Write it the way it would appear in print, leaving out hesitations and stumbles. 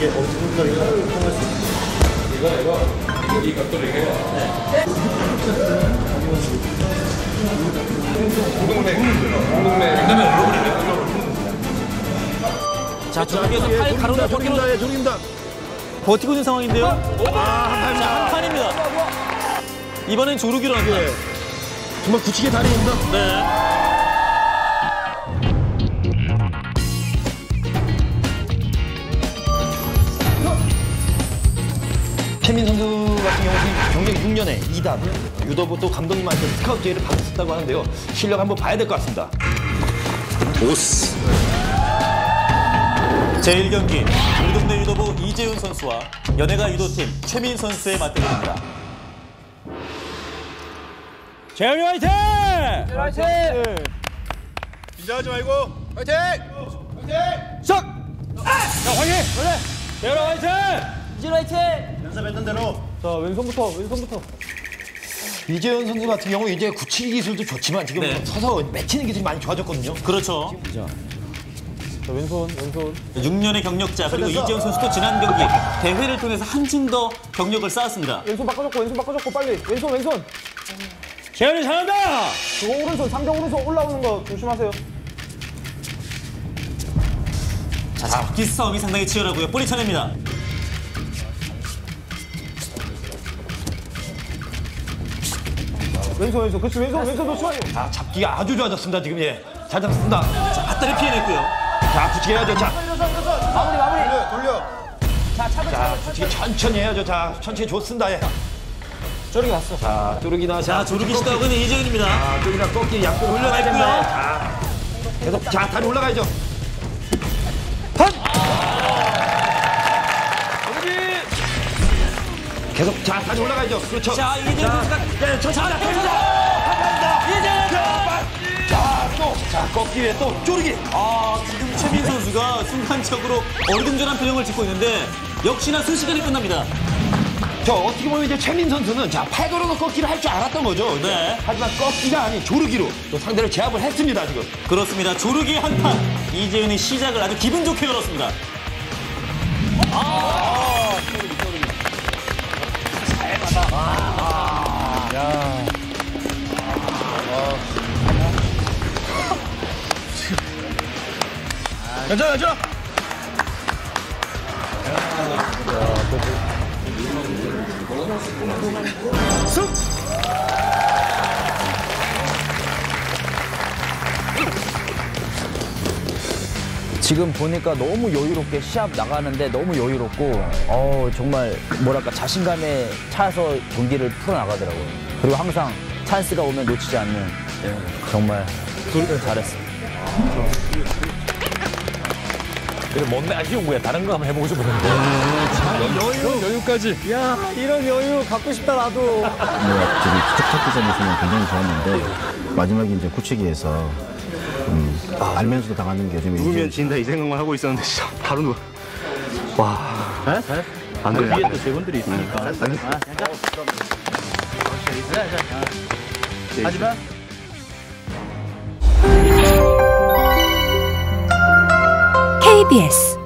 이게 엄청나게 통할 수 있어요. 이거 이 각도를 이렇게 네. 공동맥 자, 저기에서 팔 가로로 조립니다. 버티고 있는 상황인데요. 한 판입니다. 이번엔 조르기로 합니다. 네. 정말 굳히게 다리입니다. 네. 최민 선수 같은 경우는 경력 6년에 2단, 유도부 또 감독님한테 스카우트 기회를 받았다고 하는데요. 실력 한번 봐야 될 것 같습니다. 오스. 제1경기 우리 동네 유도부 이재훈 선수와 연예가 유도팀 최민 선수의 맞대결입니다. 재현이 화이팅! 화이팅! 긴장하지 말고 화이팅! 화이팅! 시작! 자, 화이팅! 그래! 재현이 화이팅! 이재훈 화이팅! 연습했던 대로. 자, 왼손부터. 이재현 선수 같은 경우 이제 굳히기 기술도 좋지만 지금 네. 서서 맺히는 기술이 많이 좋아졌거든요. 그렇죠. 자, 왼손. 6년의 경력자 그리고 이재훈 선수도 지난 경기 대회를 통해서 한층 더 경력을 쌓았습니다. 왼손 바꿔줬고 빨리. 왼손. 재현이 잘한다! 그거 오른손, 상병 오른손 올라오는 거 조심하세요. 자, 잡기 싸움이 상당히 치열하고요. 볼이 차냅니다. 왼손. 그렇지, 왼손 좋아요. 자, 잡기가 아주 좋아졌습니다. 지금 예. 잘 잡습니다. 자, 밧다리 피해냈고요. 자, 굳히게 해야죠. 자, 마무리. 돌려. 자, 굳히게 천천히 해야죠. 자, 천천히 좋습니다. 예. 저렇게 갔어. 자, 뚜르기나. 자, 조르기 시도하고 있는 이재훈입니다. 자, 뚜르기나 꺾기 양쪽 올려냈고요. 자, 계속 자, 다리 올라가야죠. 계속 자, 다시 올라가야죠. 그렇죠. 자, 이재훈 선수가 네, 저 자, 자, 꺾기 위해 또 쪼르기. 지금 최민 선수가 순간적으로 어리둥절한 표정을 짓고 있는데 역시나 순식간에 끝납니다. 저 어떻게 보면 이제 최민 선수는 자, 팔걸어서 꺾기를 할 줄 알았던 거죠. 네. 하지만 꺾기가 아닌 조르기로 또 상대를 제압을 했습니다, 지금. 그렇습니다. 조르기 한판 이재훈이 시작을 아주 기분 좋게 열었습니다. 괜찮아. 지금 보니까 너무 여유롭게 시합 나가는데 너무 여유롭고 정말 뭐랄까 자신감에 차서 경기를 풀어나가더라고요. 그리고 항상 찬스가 오면 놓치지 않는 정말 잘했어요. 뭔데 아쉬운 거야. 다른 거 한번 해보고 싶었는데. 여유까지. 야, 이런 여유 갖고 싶다 나도. 저기 첫 기점에서는 굉장히 좋았는데 마지막에 이제 굳히기에서 알면서도 당하는 게 좀 누구면 진다 이 생각만 하고 있었는데 진짜 바로 누워. 와. 안 돼. 위에 또 재본들이 있으니까. 하지만 KBS